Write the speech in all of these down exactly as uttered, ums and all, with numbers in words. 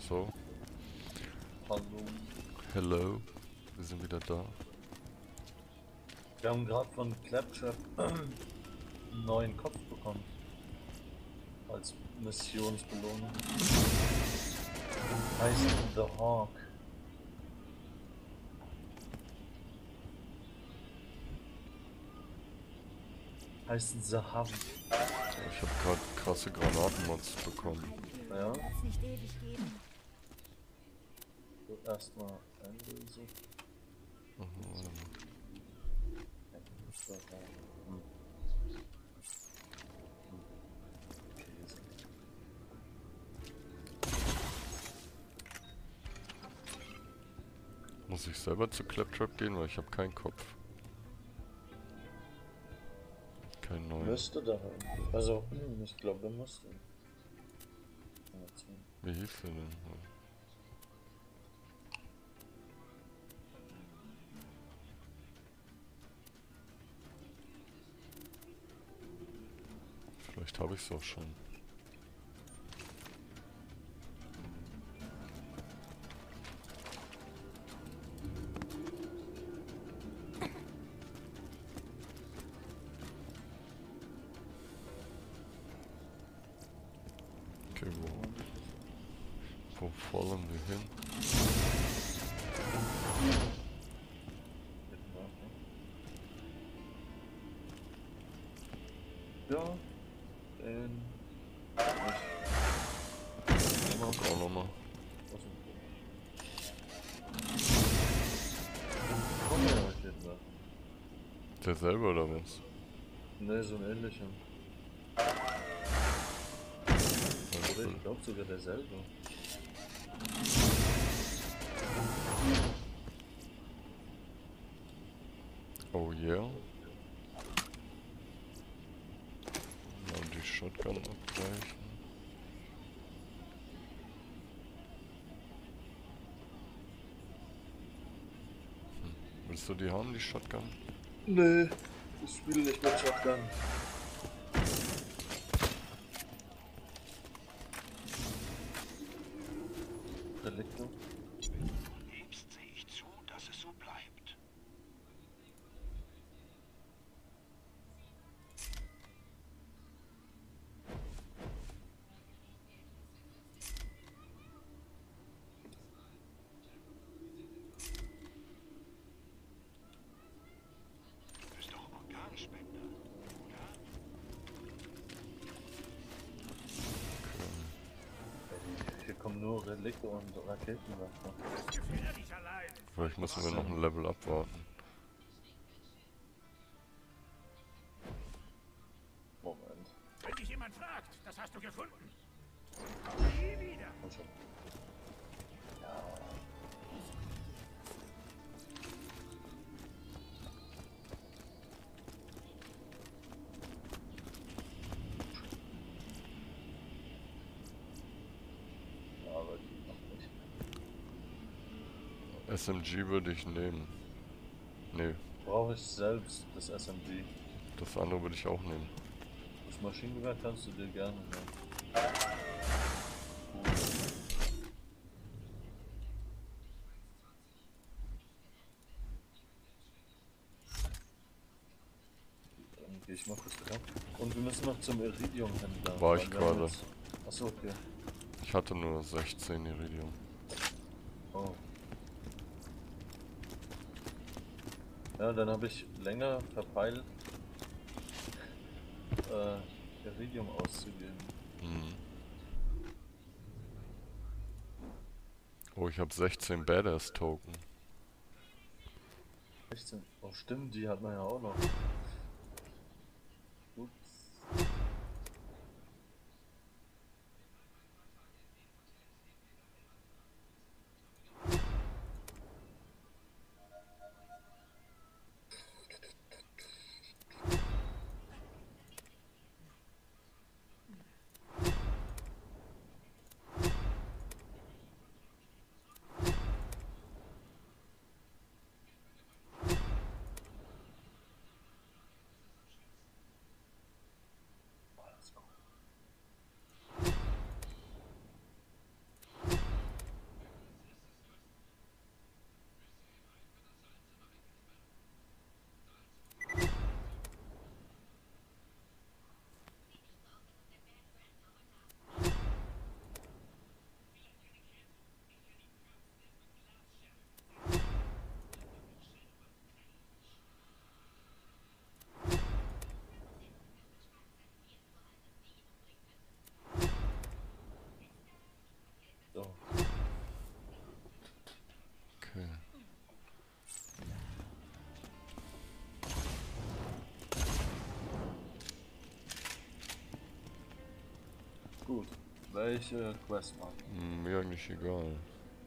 So. Hallo. Hello. Wir sind wieder da. Wir haben gerade von Claptrap einen neuen Kopf bekommen. Als Missionsbelohnung. Heißt The Hawk. Heißt The Hub. Ich habe gerade krasse Granatenmods bekommen. Ja. Wird's nicht ewig geben. So, erstmal einlösen. Mhm, warte mal. Hm. Käse. Muss ich selber zu Claptrap gehen, weil ich habe keinen Kopf. Kein neuen. Müsste da haben. Also, ich glaube, er musste. Wie hieß der denn? Vielleicht habe ich es auch schon. Okay, wo, wo fallen wir hin? Ja, den. Ich guck auch nochmal. Komm ja heute etwa. Derselbe oder was? Ne, so ein ähnlicher. Oder ich glaube sogar derselbe. Oh yeah. Mal die Shotgun abgleichen. Hm. Willst du die haben, die Shotgun? Nee, ich spiele nicht mit Shotgun. Relikte. Du lebst, sehe ich zu, dass es so bleibt. Du bist doch Organspender, oder? Hier kommen nur Relikte und Raketenwerfer. Vielleicht müssen wir noch ein Level abwarten. Moment. Wenn dich jemand fragt, das hast du gefunden. Nie wieder. Komm schon. Ja, aber die noch nicht. S M G würde ich nehmen. Nee, Brauche ich selbst das S M G. das andere würde ich auch nehmen. Das Maschinengewehr kannst du dir gerne nehmen. Dann gehe ich mal kurz dran. Und wir müssen noch zum Iridium-Händler. War ich weil wir haben gerade. jetzt- Achso, okay. Ich hatte nur sechzehn Iridium. Oh. Ja, dann habe ich länger verpeilt, äh, Iridium auszugeben. Mhm. Oh, ich habe sechzehn Badass-Token. sechzehn. Oh, stimmt, die hat man ja auch noch. Ups. Welche Quest machen? Hm, mir eigentlich egal.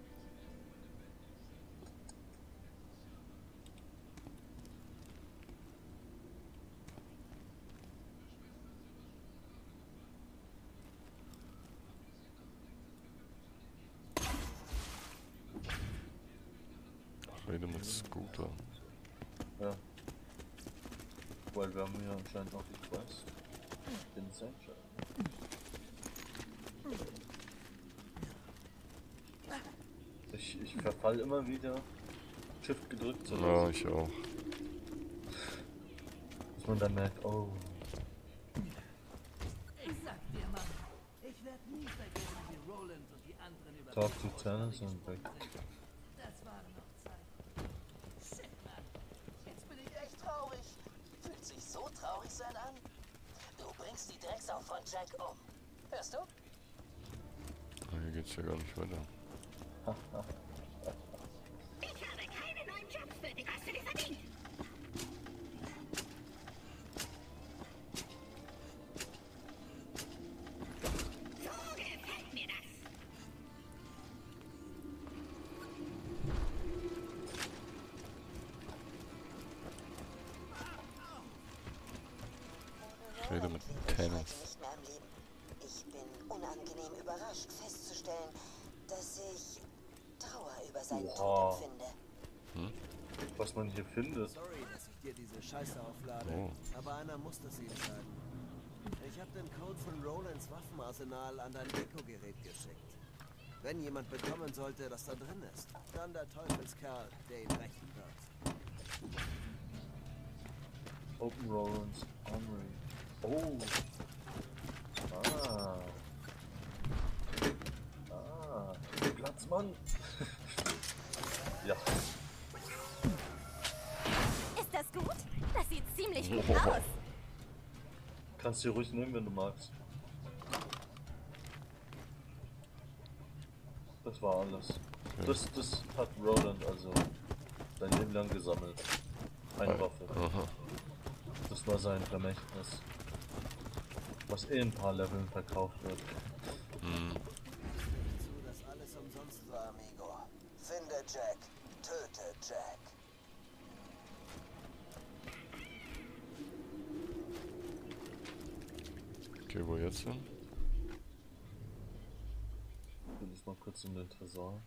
Rede mit Scooter. Ja. Weil wir haben hier anscheinend noch die Quest. Den Sancho. Ich, ich verfall immer wieder, Shift gedrückt zu Ja, lassen. ich auch. Dass man dann merkt, oh. Ich sag dir, Mann, ich werde nie vergessen, wie Roland und die anderen über Talk to Tennis und weg. Das waren noch Zeiten. Shit, Mann. Jetzt bin ich echt traurig. Fühlt sich so traurig sein an. Du bringst die Drecksau von Jack um. Hörst du? Ah, hier geht's ja gar nicht weiter. Ich habe keine neuen Jobs für dich. Hast du dir verdient? So gefällt mir das. Ich rede mit Ich Tennis. nicht mehr am Leben. Ich bin unangenehm überrascht festzustellen, dass ich Trauer über seinen Oha. Tod empfinde. Was man hier findet. Sorry, dass ich dir diese Scheiße auflade, Oh. aber einer muss das ihm sagen. Ich habe den Code von Rolands Waffenarsenal an dein Echo-Gerät geschickt. Wenn jemand bekommen sollte, dass da drin ist, dann der Teufelskerl, der ihn rächen wird. Open Rollins Armory. Oh. Ah. Ah. Platzmann. Ja. Ist das gut? Das sieht ziemlich gut Oh. aus. Kannst du ruhig nehmen, wenn du magst. Das war alles. Das, das hat Roland also sein Leben lang gesammelt. Eine Waffe. Aha. Das war sein Vermächtnis. Was eh in ein paar Leveln verkauft wird. Hm. Zu, dass alles umsonst war. Amigo. Finde Jack. Töte Jack. Okay, wo jetzt hin? Ich will das mal kurz in den Tresor.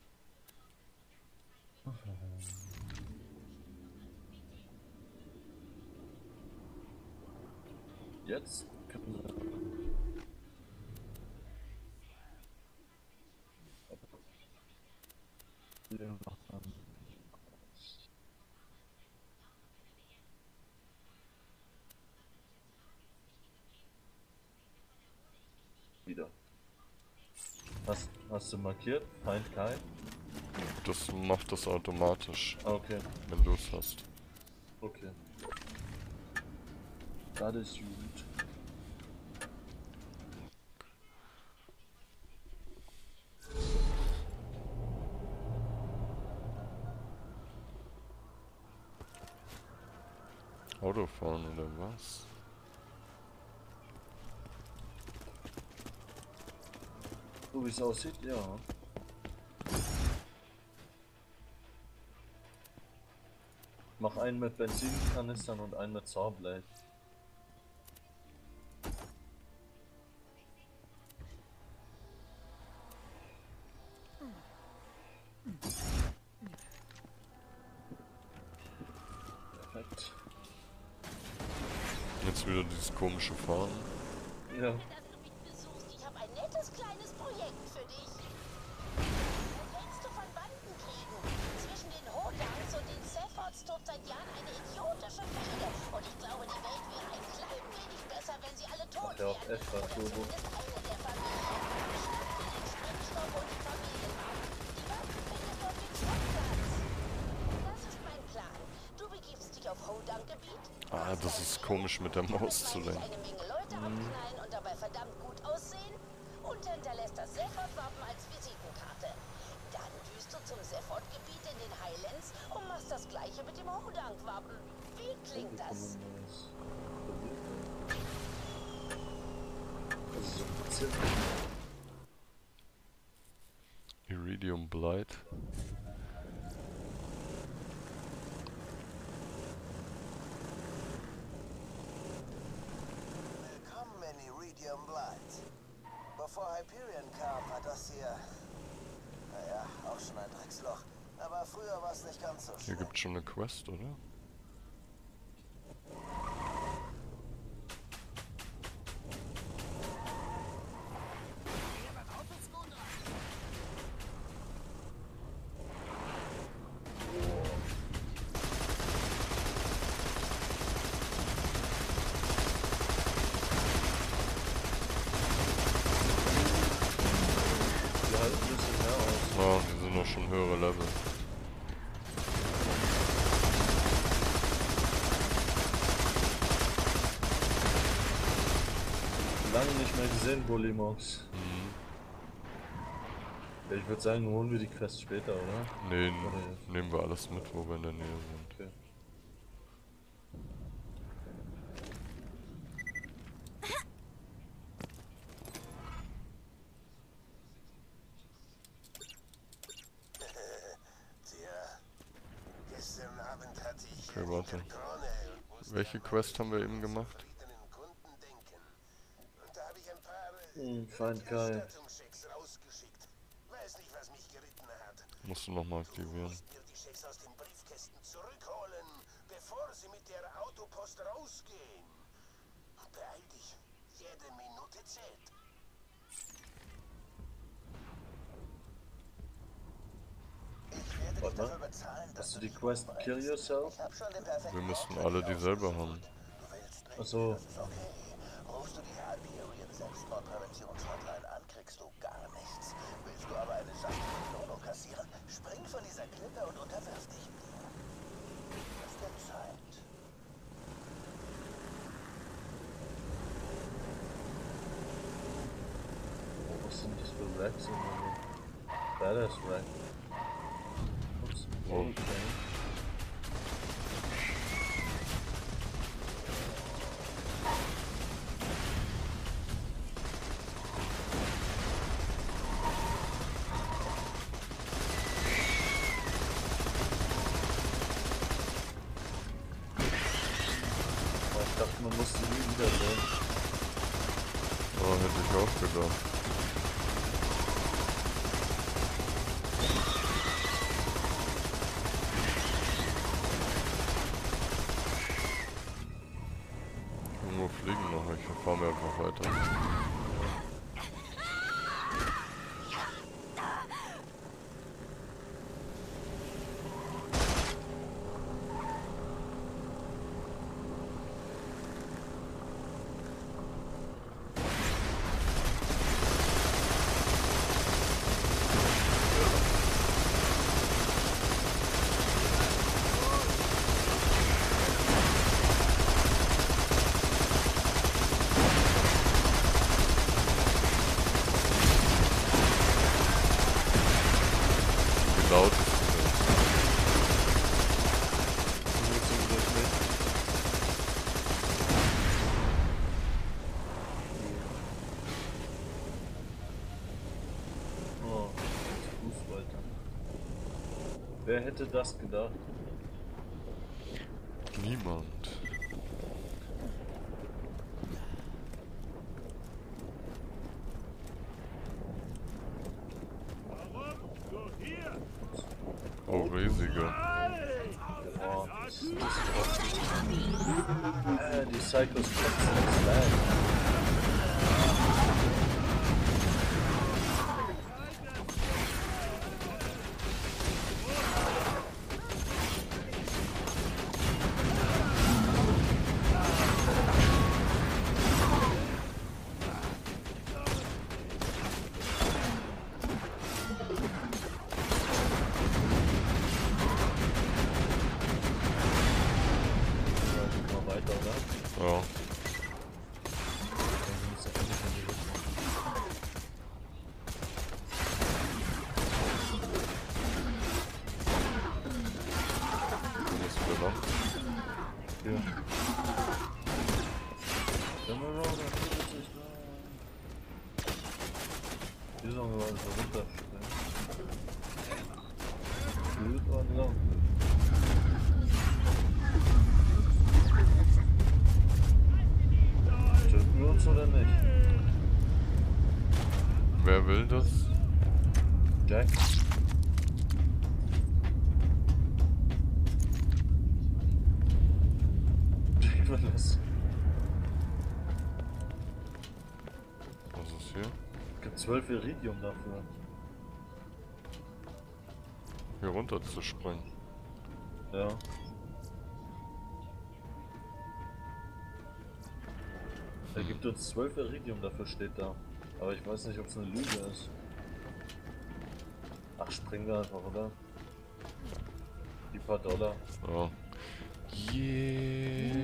Jetzt können wir. Wieder. Hast, hast du markiert? Feind kein? Das macht das automatisch, Ah, okay. wenn du es hast. Okay. Das ist gut. Autofahren oder was? So wie es aussieht, ja. Mach einen mit Benzinkanistern und einen mit Sawblade. Perfekt. Jetzt wieder dieses komische Fahren. Ja. Dass du mich besuchst. Ich habe ein nettes kleines Projekt für dich. Was hältst du von Bandenkriegen? Zwischen den Hodans und den Sephods tobt seit Jahren eine idiotische Fehde. Und ich glaube, die Welt wäre ein klein wenig besser, wenn sie alle tot Ach ja, wären. etwa Oder Turbo. zumindest eine der Familien. Schnapp dir den Sprengstoff und die Familienwaffen. Die Waffen findest du auf dem Schrottplatz. Das ist mein Plan. Du begibst dich auf Hodang-Gebiet. Ah, das ist komisch mit der Maus zu Damit lenken. eine Menge Leute abknallen und dabei verdammt gut aussehen und hinterlässt das Sephod-Wappen als Visitenkarte. Dann düst du zum Sephod-Gebiet in den Highlands und machst das gleiche mit dem Hodang-Wappen. Wie klingt das? Also so ein bisschen. Iridium Blight. Willkommen in Iridium Blight. Bevor Hyperion kam, war das hier... Naja, auch schon ein Drecksloch. Aber früher war es nicht ganz so Hier schlimm. gibt's schon eine Quest, oder? Die halten ein bisschen mehr aus. Ja, die sind noch schon höhere Level. Lange nicht mehr gesehen, Bullimox. Ja, ich würde sagen, holen wir die Quest später, oder? Nee, Oder n- jetzt? nehmen wir alles mit, wo wir in der Nähe sind. Okay. Tja, gestern Abend hatte ich Okay, eine warte. Drohne und musste Welche an Quest haben wir meine eben gemacht? zufriedenen Kunden denken. Und da habe ich ein paar Hm, Find Guy. Ausstattungschecks rausgeschickt. Weiß nicht, was mich geritten hat. Musst du nochmal Du aktivieren. musst mir die Schecks aus den Briefkästen zurückholen, bevor sie mit der Autopost rausgehen. Und beeil dich. Jede Minute zählt. Ich werde dich Warte mal. dafür bezahlen, dass Hast du du die dich Quest umbringst. Kill Yourself? Ich hab schon den perfekten Wir müssten Ort für alle dich dieselbe ausgesucht. haben. Du willst nicht, Ach so. das ist okay. Rufst du die Hyperion Selbstmordpräventionshotline an, kriegst du gar nichts. Willst du aber eine saftige Belohnung kassieren, spring von dieser Klippe und unterwirf dich mir. Das wird Zeit. Oh, was sind das für Racks immer so? Badass Rack. Ups. Oh. Okay. Oh, ich dachte, man muss die nie wiedersehen. Oh, hätte ich auch gedacht. Irgendwo fliegen noch, ich fahr mir einfach weiter. Wie laut ist Oh, Fußleute. Wer hätte das gedacht? das? Niemand. Warum? Du hier! Oh, riesige. Oh, das ist äh, die Cycles kotzen das Land. Ja, mal weiter, oder? Ja. Dann sind wir endlich in die Richtung. Wo müssen wir lang? Hier. Emerald, das ist da. Hier sollen wir also runterspringen. Loot oder so. Töten wir uns oder nicht? Wer will das? Jack? Jack will das. Was ist hier? Gibt zwölf Iridium dafür. Hier runter zu springen. Ja. Er gibt uns zwölf Iridium, dafür steht da. Aber ich weiß nicht, ob es eine Lüge ist. Ach, springen wir einfach, oder? Die paar Dollar. Ja. Yeah.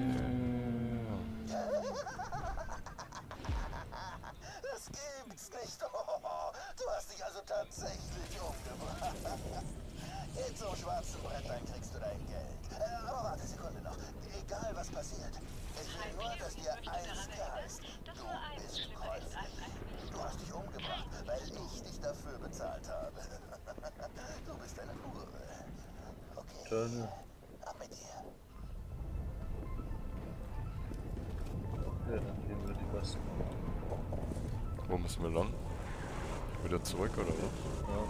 Das gibt's nicht. Du hast dich also tatsächlich umgebracht. In so schwarzen Brettern kriegst du dein Geld. Äh, aber warte, Sekunde noch. Egal was passiert. Ich will nur, dass dir eins klar ist. Du bist käuflich. Du hast dich umgebracht, weil ich dich dafür bezahlt habe. Du bist eine Hure. Okay. Turtle. Ab mit dir. Okay, dann gehen wir die besten. Wo müssen wir lang? Wieder zurück oder was? Ja.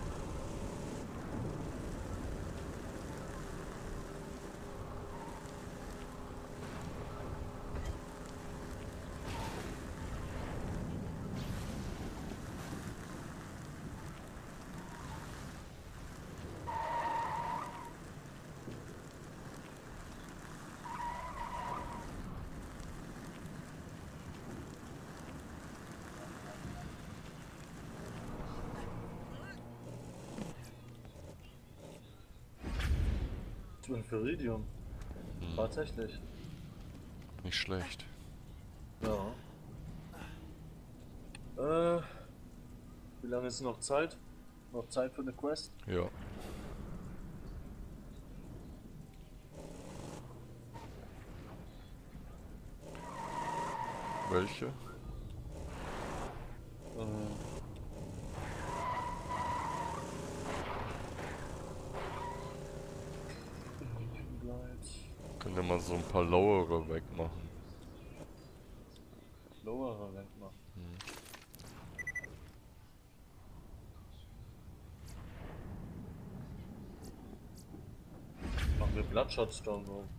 zwölf Iridium. Hm. Tatsächlich. Nicht schlecht. Ja. Äh, wie lange ist noch Zeit? Noch Zeit für eine Quest? Ja. Welche? Äh, Können wir mal so ein paar lowere wegmachen. Lowerer wegmachen. Hm. Machen wir Bloodshot Stronghold.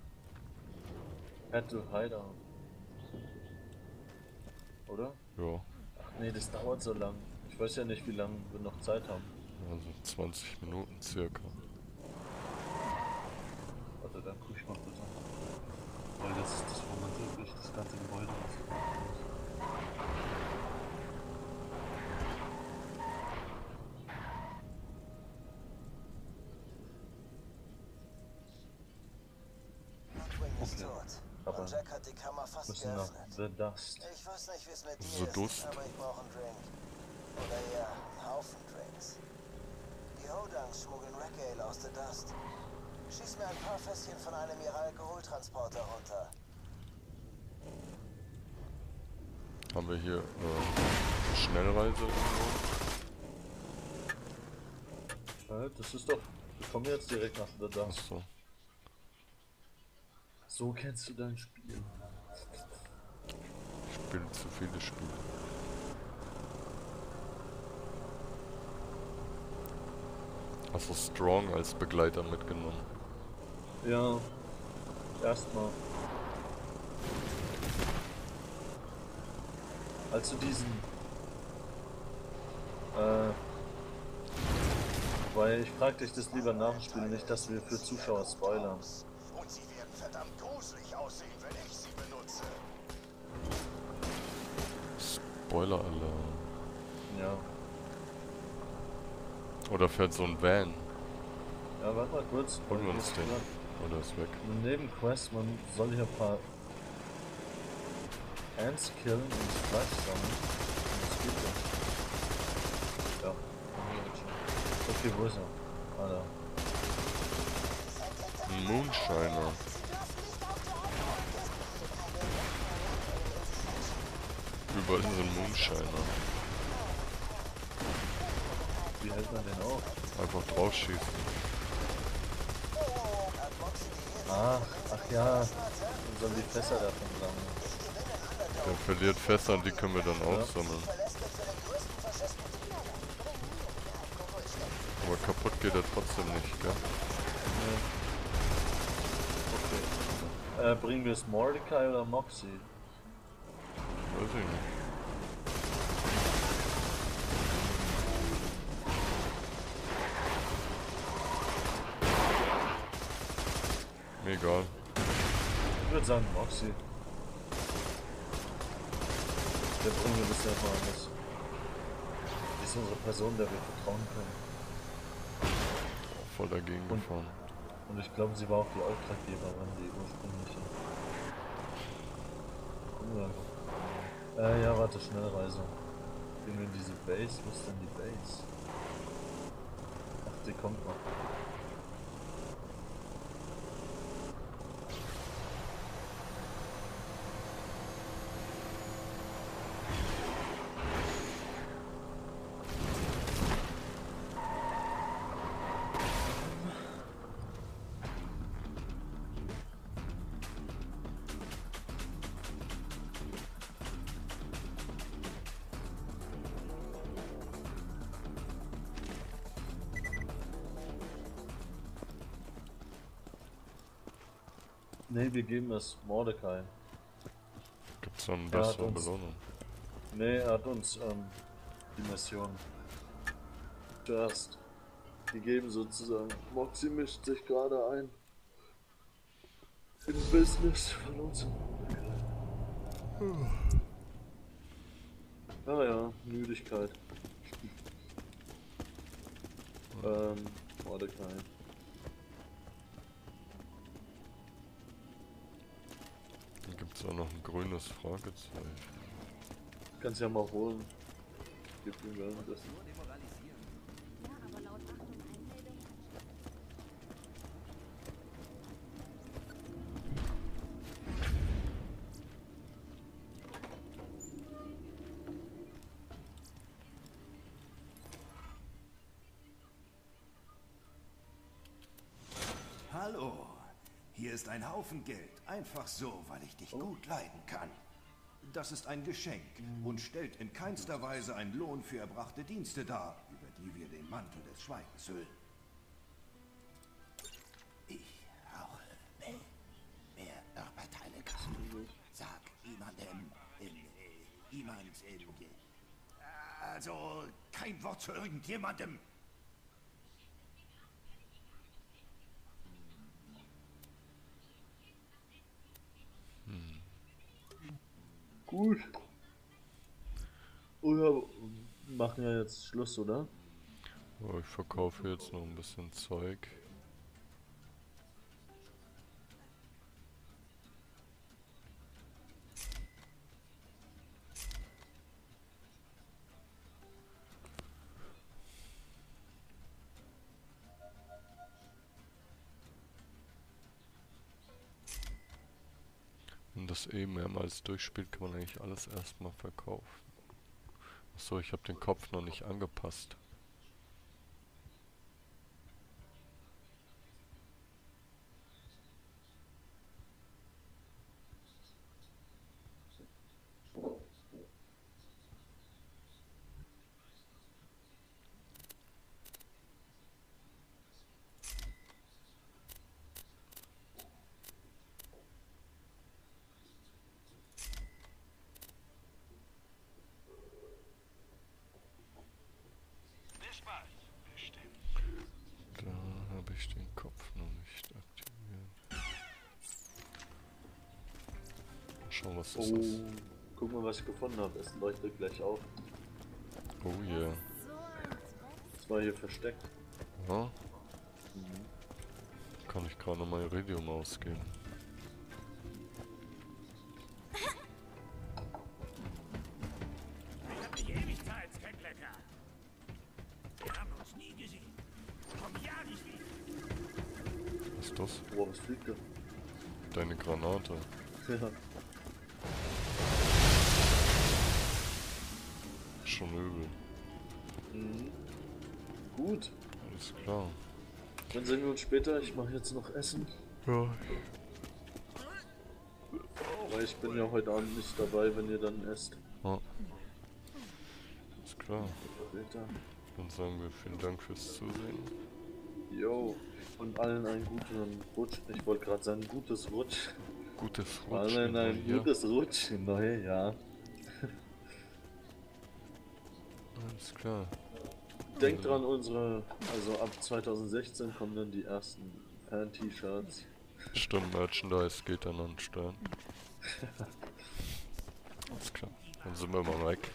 Head to Hideout. Oder? Ja. Ach nee, das dauert so lang. Ich weiß ja nicht, wie lange wir noch Zeit haben. Also zwanzig Minuten circa. Warte, dann guck ich mal kurz an. Weil das ist das, wo man wirklich das ganze Gebäude ist. Nightwing ist Okay. tot. Aber Und Jack hat die Kammer fast müssen nach geöffnet. The Dust. Ich weiß nicht, wie es mit dir So ist, Durst. aber ich brauche einen Drink. Oder eher einen Haufen Drinks. Die Hodangs schmuggeln Rack-Ale aus The Dust. Schieß mir ein paar Fässchen von einem ihrer Alkoholtransporter runter. Haben wir hier äh, Schnellreise irgendwo? Ja, das ist doch. Wir kommen jetzt direkt nach The Dust. Achso. So kennst du dein Spiel. Ich spiele zu viele Spiele. Hast du Strong als Begleiter mitgenommen? Ja. Erstmal. Als du diesen. Äh. Weil ich frag dich das lieber nach dem Spiel, nicht, dass wir für Zuschauer spoilern. Und sie werden verdammt gruselig aussehen, wenn ich sie benutze. Spoiler-Alarm. Ja. Oder fährt so ein Van? Ja, warte mal kurz. Holen wir uns den. Ja, Oder ist weg? eine Nebenquest, man soll hier ein paar Ants killen und Fleisch sammeln. Und das geht ja. Ja, haben wir jetzt schon. Okay, wo ist er? Ah, da. Ein Moonshiner. Überall sind Moonshiner. Wie hält man den auf? Einfach drauf schießen. Ah, ach ja. Dann sollen die Fässer davon sammeln. Der verliert Fässer und die können wir dann Ja. aufsammeln. Aber kaputt geht er trotzdem nicht, gell? Nee. Okay. Äh, bringen wir es Mordecai oder Moxie? Weiß ich nicht. Mir egal. Ich würde sagen Moxie. Der bringen wir das erstmal anders. Die ist unsere Person, der wir vertrauen können. Voll dagegen Und- gefahren. Und ich glaube, sie war auch die Auftraggeberin, die ursprüngliche. Ja. Äh, ja, warte, Schnellreise. Gehen wir in diese Base? Wo ist denn die Base? Ach, die kommt noch. Ne, wir geben es Mordecai. Gibt's noch eine Er hat bessere uns- Belohnung? Ne, er hat uns ähm, die Mission zuerst gegeben sozusagen. Moxie mischt sich gerade ein in Business von uns. Ah ja, Müdigkeit. ähm, Mordecai. Dann gibt's auch noch ein grünes Fragezeichen. Kannst ja mal holen. Gib ihm währenddessen. Ja, aber laut Achtung Einmeldung. Hallo, hier ist ein Haufen Geld. Einfach so, weil ich dich gut leiden kann. Das ist ein Geschenk und stellt in keinster Weise einen Lohn für erbrachte Dienste dar, über die wir den Mantel des Schweigens hüllen. Ich rauche Mel. Mehr Örperteile kann. Sag jemandem, in, äh, jemand, in, äh, also kein Wort zu irgendjemandem. Gut. Oder machen ja jetzt Schluss, oder? Oh, ich verkaufe jetzt noch ein bisschen Zeug. Wenn das eh mehrmals durchspielt, kann man eigentlich alles erstmal verkaufen. Achso, ich habe den Kopf noch nicht angepasst. Da habe ich den Kopf noch nicht aktiviert. Mal schauen, was das Oh, ist. guck mal, was ich gefunden habe. Es leuchtet gleich auf. Oh yeah. Das war hier versteckt. Ja. Kann ich gerade mal Iridium ausgeben. Ich hab nicht ewig Zeit, Kecklecker. Wir haben uns nie gesehen. Komm ja nicht wieder. Was ist das? Oh, was fliegt da? Deine Granate. Ja. Schon übel. Mhm. Gut. Alles klar. Dann sehen wir uns später. Ich mache jetzt noch Essen. Ja. Weil ich bin ja heute Abend nicht dabei, wenn ihr dann esst. Ja. Alles klar. Später. Dann sagen wir vielen Dank fürs Zusehen. Jo. Und allen einen guten Rutsch. Ich wollte gerade sagen, gutes Rutsch. Gutes Rutsch. Allen ein hier. gutes Rutsch im neue Jahr. Alles klar. Denkt dran, unsere, also ab zweitausendsechzehn kommen dann die ersten Fan-T-Shirts. Stimmt, Merchandise geht dann an den Stern. Alles klar. Dann sind wir mal weg.